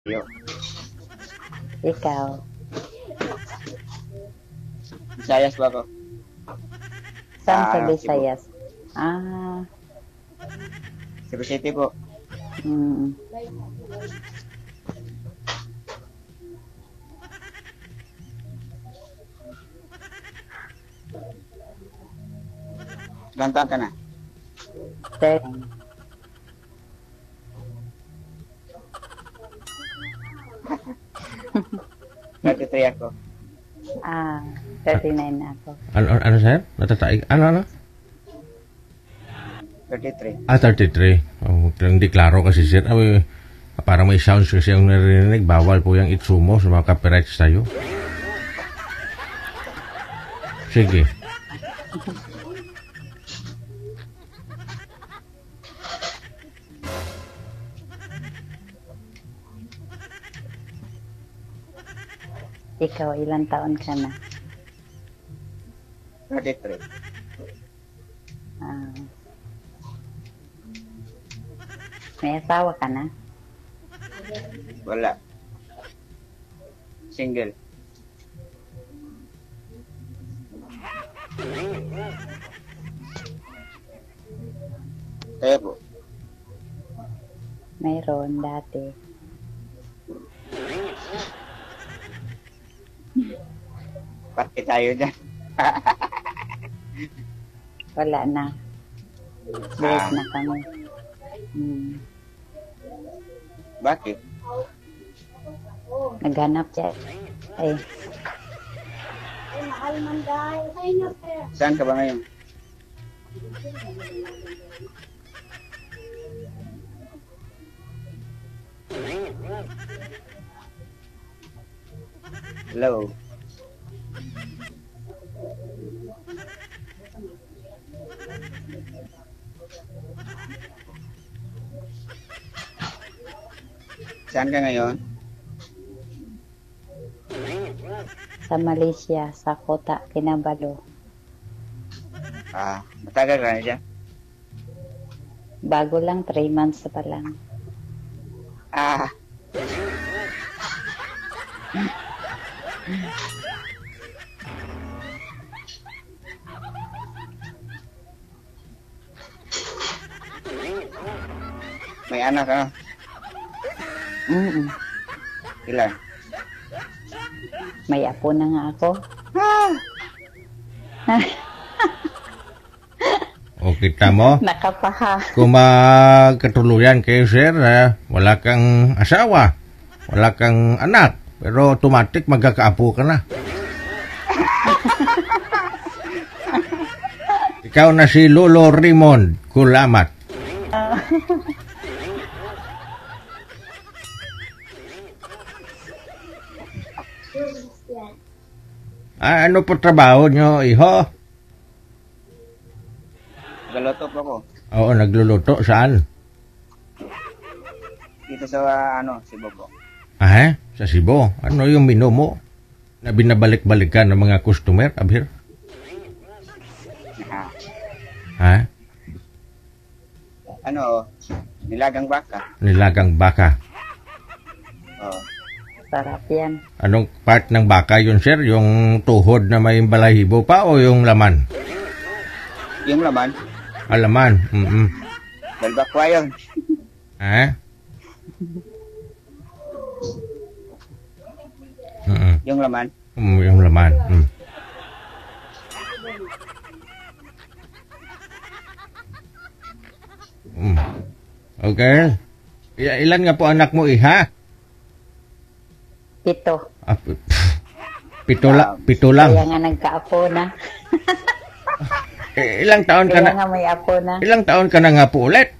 Yo, Ikaw. Visayas ba ako? Saan sa Cebu. Visayas? Ah, Cebu City po. mm. Ilang taon ka na? Third. 33 ako. 39 na ako. Ano sir? Natataig? Ano? 33. 33. Oh, hindi klaro kasi sir. Parang may sounds kasi yung narinig. Bawal po yung itsumo sa mga copyrights tayo. Sige. Ikaw, ilang taon ka na? 33. Ah. May asawa ka na? Wala. Single. Kaya po. Mayroon dati. Pati tayo dyan. Wala na. Break na kami. Bakit? Naghanap siya. Ay, Saan ka ba ngayon? Hello. Saan ka ngayon? sa Malaysia, sa Kota, Kinabalu. Matagal ka na dyan? Bago lang, 3 months pa lang. Ah, may anak ka? Mm-mm. Ilan? May apo na nga ako. O kita mo, Nakapaha. kung magkatuluyan kayo sir, wala kang asawa, wala kang anak, pero automatic magkakaapo ka na. Ikaw na si Lolo Raymond Kulamat. Ano po trabaho nyo, iho? Galoto po ko. Oo, nagluluto. Saan? Dito sa, Cebu po. Sa Cebu. Ano yung menu mo? Na binabalik-balikan ng mga customer, abhir? Ah, nilagang baka. Nilagang baka. Oh, Sarap yan. Anong part ng baka yun, sir? Yung tuhod na may balahibo pa o yung laman? yung laman, Laman. balbakwa yun. Yung laman. Yung laman. Okay. Ilan nga po anak mo, iha? 7. Pito lang. Kaya nga nagkaapo na. Ilang taon ka Kaya na? nga may apo na. Ilang taon ka na nga po ulit?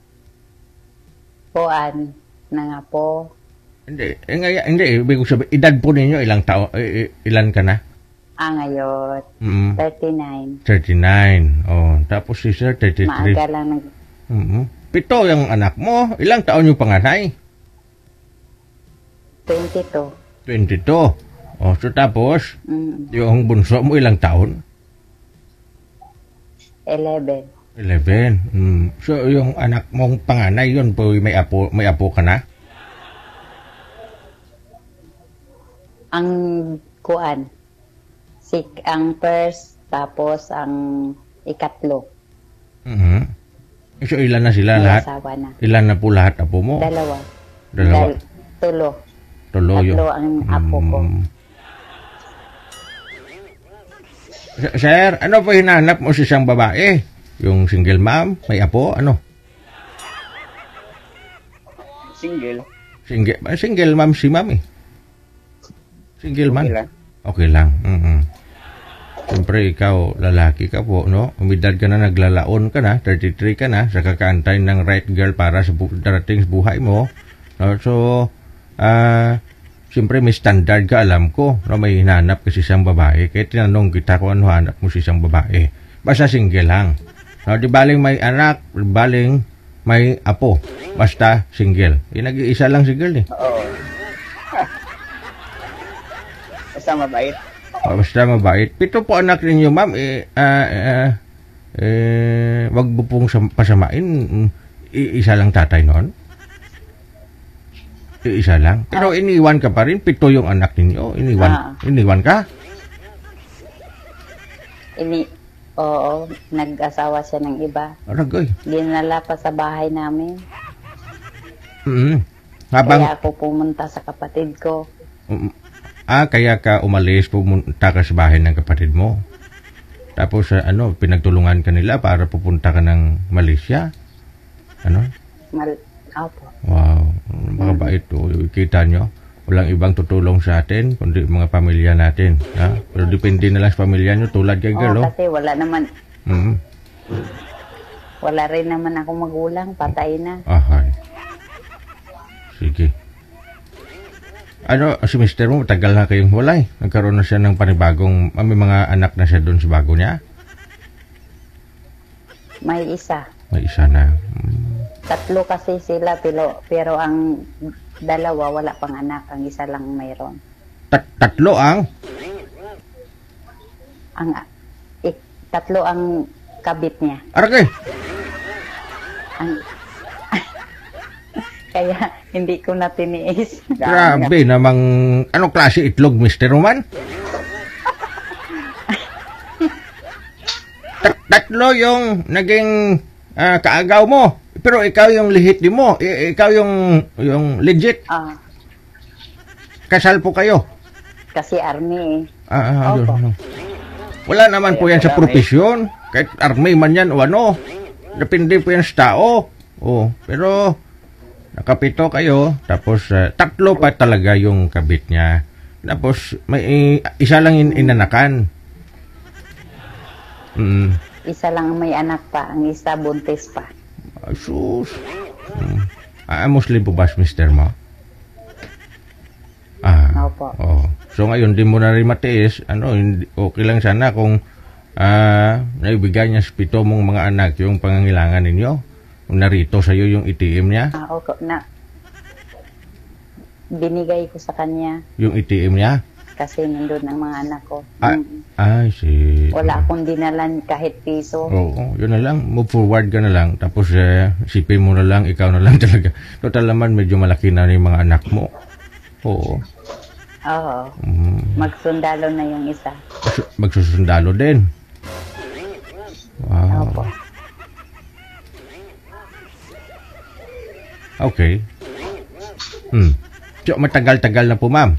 Puan na nga po. Hindi. Ibig ko sabihin, edad po ninyo, ilang taon, ilan ka na? Ngayon, 39. 39. Oh, tapos si Sir, 33. Maaga lang 7 yung anak mo. Ilang taon yung panganay? 22. 22. Oh, so tapos, Mm. yung bunso mo ilang taon? 11. 11. So, yung anak mong panganay yun po, may apo ka na? Ang kuan. Ang first, tapos ang ikatlo. So, ilan na sila May lahat? asawa na. Ilan na po lahat apo mo? Dalawa. Dalawa. Tulo. Tulo yung... Tatlo ang apo ko. Sir, ano po hinanap mo sa isang babae? Yung single mom? May apo? Ano? Single. Single mom si mami. Single man? Okay lang. Okay lang. Siyempre, ikaw, lalaki ka po, no? Umidad ka na, naglalaon ka na, 33 ka na, sa kakaantay ng right girl para sa darating sa buhay mo. No? So, siyempre may standard ka, alam ko, no? May hinanap ka sa isang babae. Kaya tinanong kita kung ano hanap mo sa isang babae. Basta single lang. No? Di baling may anak, di baling may apo. Basta single. Nag-iisa lang single eh. Oo. Basta mabait. Basta mabait. 7 po anak ninyo, ma'am. Wag mo pong pasamain. Isa lang tatay noon. Isa lang. Pero iniwan ka pa rin. 7 yung anak ninyo. Iniwan ka? Oo, nag-asawa siya ng iba. Aragay. Dinala pa sa bahay namin. Habang... Kaya ako pumunta sa kapatid ko. Kaya ka umalis, pumunta ka sa bahay ng kapatid mo. Tapos, pinagtulungan ka nila para pupunta ka ng Malaysia. Ano? Opo. Wow, makabait to. Kita nyo, walang ibang tutulong sa atin, kundi mga pamilya natin. Ha? Pero depende na lang sa pamilya nyo, tulad kay girl, oh. Kasi wala naman. Wala rin naman ako magulang, patay na. Ahay. Sige. Si mister mo, matagal na kayong walay. Nagkaroon na siya ng panibagong, may mga anak na siya doon sa bago niya? May isa. May isa na. 3 kasi sila, pero ang 2 wala pang anak. Ang isa lang mayroon. 3 ang? 3 ang kabit niya. Aragay! Kaya hindi ko na tiniis. Grabe namang, anong klase itlog, Mr. Roman? 3 yung naging kaagaw mo. Pero ikaw yung lihit di mo. Ikaw yung legit. Kasal po kayo. Kasi army eh. Yun. Wala naman po yan sa profesyon. Kahit army man yan o ano. Depende po yan sa tao. Pero nakapito kayo. Tapos 3 pa talaga yung kabit niya. Tapos may isa lang inanakan. Isa lang may anak pa. Ang isa buntis pa. Sus. Muslim po ba, mister mo? Opo. So ngayon, di mo na rin matiis. Okay lang sana kung naibigay niya sa 7 mong mga anak yung pangangailangan ninyo. Kung narito sa'yo yung ATM niya. Okay na. Binigay ko sa kanya. Yung ATM niya? Kasi nandun ang mga anak ko. Wala akong dinalan kahit piso. Oo, yun na lang. Move forward ka na lang. Tapos isipin mo na lang, ikaw na lang talaga. Total naman, medyo malaki na yung mga anak mo. Oo. Magsundalo na yung isa. Magsusundalo din. Wow. Opo. Okay. So, matagal-tagal na po, ma'am.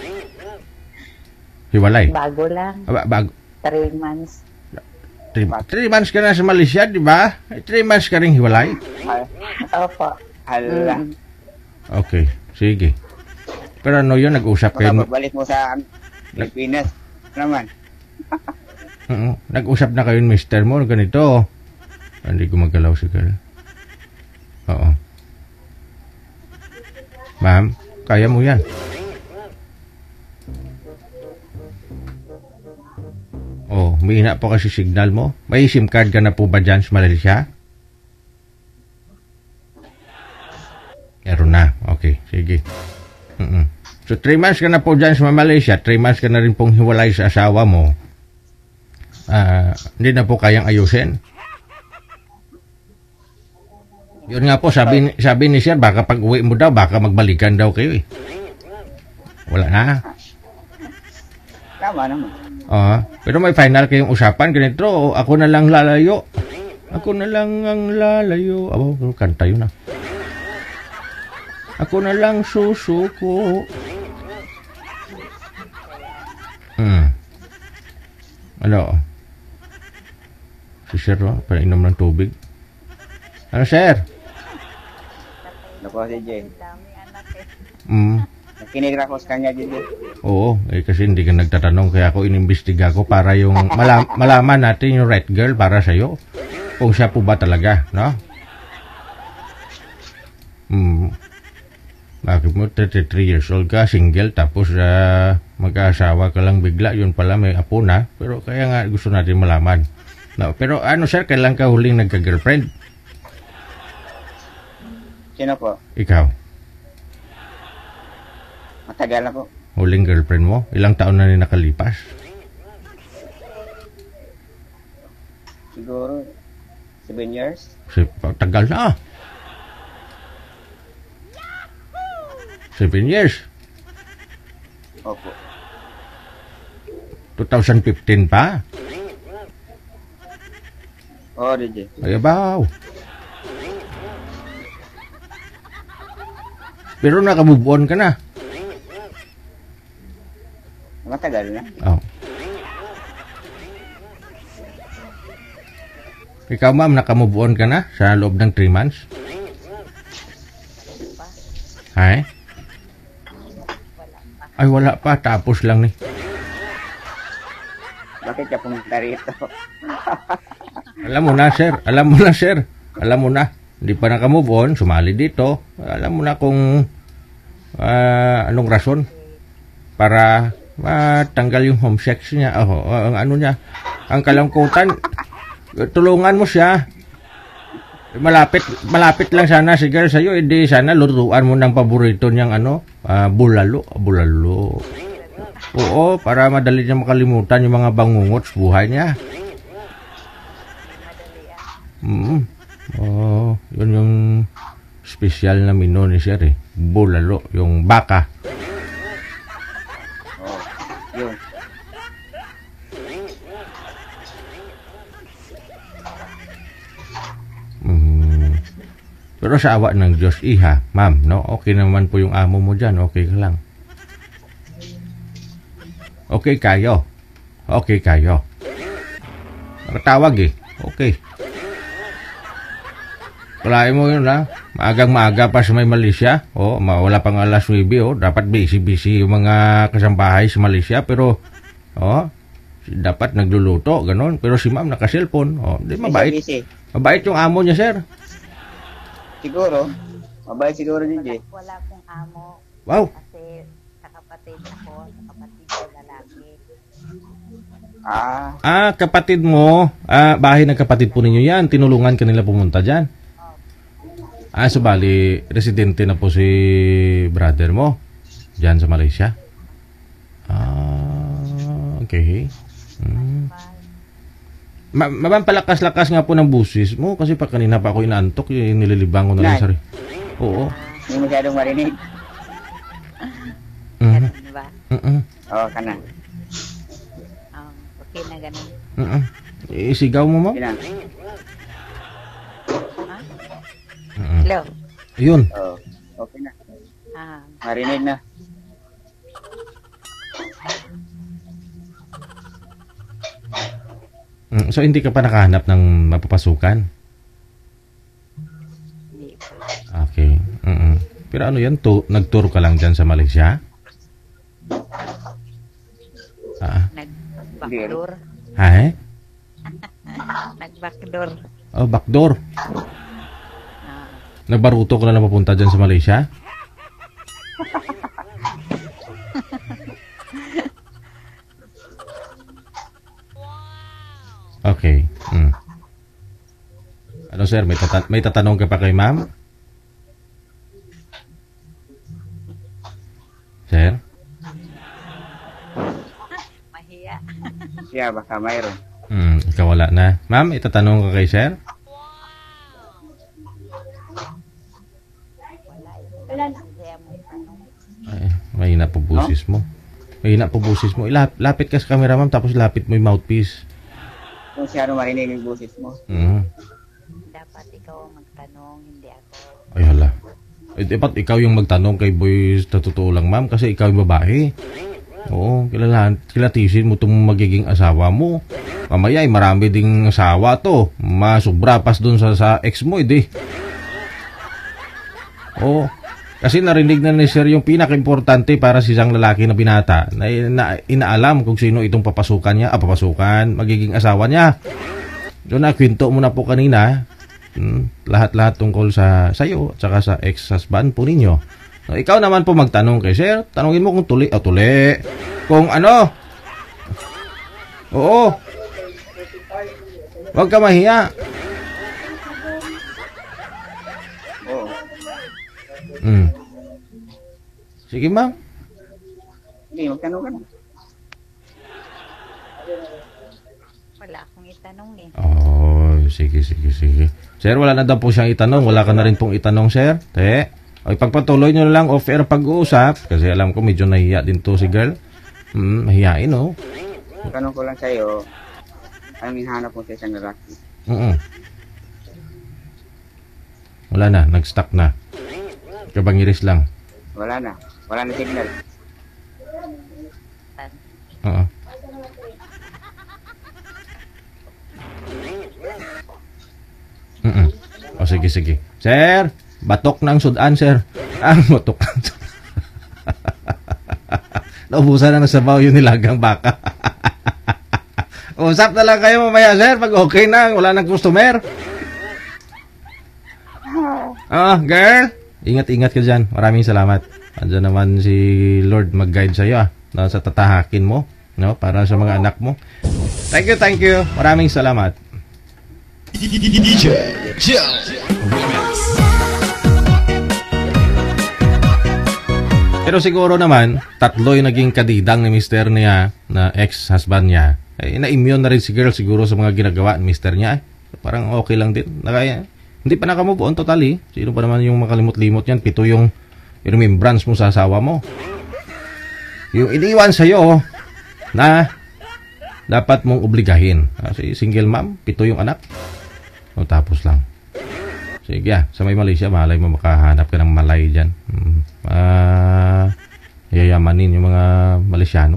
Hiwalay? Bago lang. Bago? 3 months. 3 months ka na sa Malaysia, di ba? 3 months ka rin hiwalay? Opo. Hala. Okay, sige. Pero ano yun, nag-usap kayo? Balik mo sa Pilipinas naman. Nag-usap na kayo, mister mo, ganito. Hindi ko magalaw si girl. Oo. Ma'am, kaya mo yan. Mahina po kasi signal mo. May SIM card ka na po ba dyan sa Malaysia? Meron na. Okay, sige. So, 3 months ka na po dyan sa Malaysia. 3 months ka na rin pong hiwalay sa asawa mo. Hindi na po kayang ayusin. Yun nga po, sabi ni Sir, baka pag uwi mo daw, baka magbalikan daw kayo eh. Wala na. Tama naman. Pero may final kayong usapan, ganito, o ako na lang lalayo. Ako na lang ang lalayo. Kanta yun ah. Ako na lang susuko. Ano? Si Sir, painom ng tubig. Ano, Sir? Naku si Jay. Dami anak eh. Nakinig na ko sa kanya, Jay. Oo, kasi hindi ka nagtatanong kaya ako inimbestiga ko para yung malaman natin yung right girl para sa'yo. Kung siya po ba talaga, no? Bakit mo 33 years old ka, single, tapos mag-aasawa ka lang bigla, yun pala may apo na. Pero kaya nga gusto natin malaman. No, pero ano sir, kailan ka huling nagka-girlfriend? Sino po? Ikaw, Matagal na po. huling girlfriend mo? Ilang taon na rin nakalipas? Siguro 7 years. Tagal na. 7 years. Opo. 2015 pa. Oo, DJ. Ay, abaw. Pero nakamove on ka na. Matagal na. Oh. Ikaw ma'am, nakamove on ka na sa loob ng 3 months? Ay? Ay, wala pa. Tapos lang ni. Bakit ka pumunta rito? Alam mo na, sir. Alam mo na, sir. Alam mo na. Hindi pa nakamove on. Sumali dito. Alam mo na kung anong rason para matanggal yung homesick niya. Ang ano niya. Ang kalangkutan. Tulungan mo siya. Malapit lang sana si girl sa'yo. Hindi sana lutuan mo ng paborito niyang bulalo. Bulalo. Oo, para madali niya makalimutan yung mga bangungot sa buhay niya. Yun yung special na menu ni Sir eh. Bulalo, yung baka. Oo, yun. Pero sa awa ng Diyos, iha, ma'am, no? Okay naman po yung amo mo dyan. Okay ka lang. Okay kayo. Okay kayo. Nakatawag eh. Okay. Kalahin mo yun ha. Maagang maaga pa sa may Malaysia. Wala pang alas 9. Dapat busy-busy yung mga kasambahay sa Malaysia. Pero, dapat nagluluto. Ganon. Pero si ma'am naka-cellphone. Di mabait. Busy. Mabait yung amo niya, sir. Siguro. Mabait siguro, DJ. Wala akong amo. Wow. Kasi kapatid ako, kapatid ko lalaki. Kapatid mo. Bahay ng kapatid po ninyo yan. Tinulungan kanila pumunta dyan. So bali, residente na po si brother mo dyan sa Malaysia. Okay. Palakas-lakas nga po ng busis mo kasi pa kanina pa ako inaantok, nililibang ko na lang sarili. Oo. Hindi masyadong marinig. Ganun ba? Oo, ka na. Okay na ganun. Isigaw mo mo? Okay na. Hello? Yun. Oo, okay na. Ah, Marinig na. So hindi ka pa nakahanap ng mapapasukan? hindi pa. Okay. Pero ano yan? Nag-tour ka lang dyan sa Malaysia? Nag-backdoor. Hay? Nag-backdoor. Backdoor. Nagbaruto ka na lang papunta dyan sa Malaysia? Okay. Ano sir, may tatanong ka pa kay ma'am? Sir? Mahiya. Siya, baka mayroon. Ikaw wala na. Ma'am, itatanong ka kay sir? Wala. Wala na. Kaya mo tanong. Ay, mahina po busis mo. Mahina po boses mo. Lapit ka sa camera, ma'am, tapos lapit mo yung mouthpiece. Kung siya marinig yung boses mo. Dapat ikaw ang magtanong, hindi ako. Ay, hala. Dapat ikaw yung magtanong kay boy sa totoo lang, ma'am, kasi ikaw yung babae. Oo, kilatisin mo itong magiging asawa mo. Mamaya ay marami ding asawa to. Masubra pas dun sa ex mo, hindi. Oo. Kasi narinig na ni sir yung pinaka-importante para sa isang lalaki na binata na inaalam kung sino itong papasukan, magiging asawa niya. So nakwento mo na po kanina, lahat-lahat tungkol sa sayo at saka sa ex-husband po ninyo. So, ikaw naman po magtanong kay sir, tanungin mo kung tuli. Kung ano. Oo. Huwag ka mahiya. Oo. Sige, ma'am. Hindi, magtanong ka na. Wala akong itanong eh. Oh, sige. Sir, wala na daw po siyang itanong. Wala ka na rin pong itanong, sir. O, ipagpatuloy nyo na lang off-air pag-uusap. Kasi alam ko medyo nahiya din to si girl. Mahiyain, oh. Tanong ko lang sa'yo, anong hinahanap mo sa isang lalaki? Wala na, nag-stuck na. Kabangiris lang. Wala na signal. Oo. O, sige. Sir, batok ng sudan, sir. Batok ng sudan. Naubusan na ng sabaw yung nilagang baka. Usap na lang kayo mamaya, sir. Pag okay na, wala nang customer. Girl. Ingat-ingat ka dyan. Maraming salamat. Andiyan naman si Lord mag-guide sa'yo sa tatahakin mo, no? Para sa mga anak mo. Thank you. Maraming salamat. Pero siguro naman, tatlo yung naging kadidang ni mister niya na ex-husband niya. Na-immune na rin si girl siguro sa mga ginagawa ni mister niya. Parang okay lang din. Hindi pa nakamove on totally. Sino pa naman yung makalimot-limot yan? 7 yung remembrance mo sa asawa mo. Yung iniwan sa'yo na dapat mong obligahin. Kasi single mom, 7 yung anak. O tapos lang. Sige, sa may Malaysia, malay mo makahanap ka ng Malay dyan. Yayamanin yung mga Malaysiano.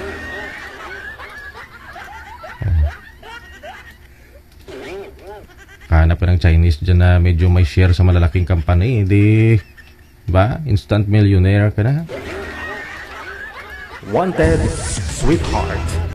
Hanap ka ng Chinese dyan na medyo may share sa malalaking company, di ba? Instant millionaire ka na. Wanted, sweetheart.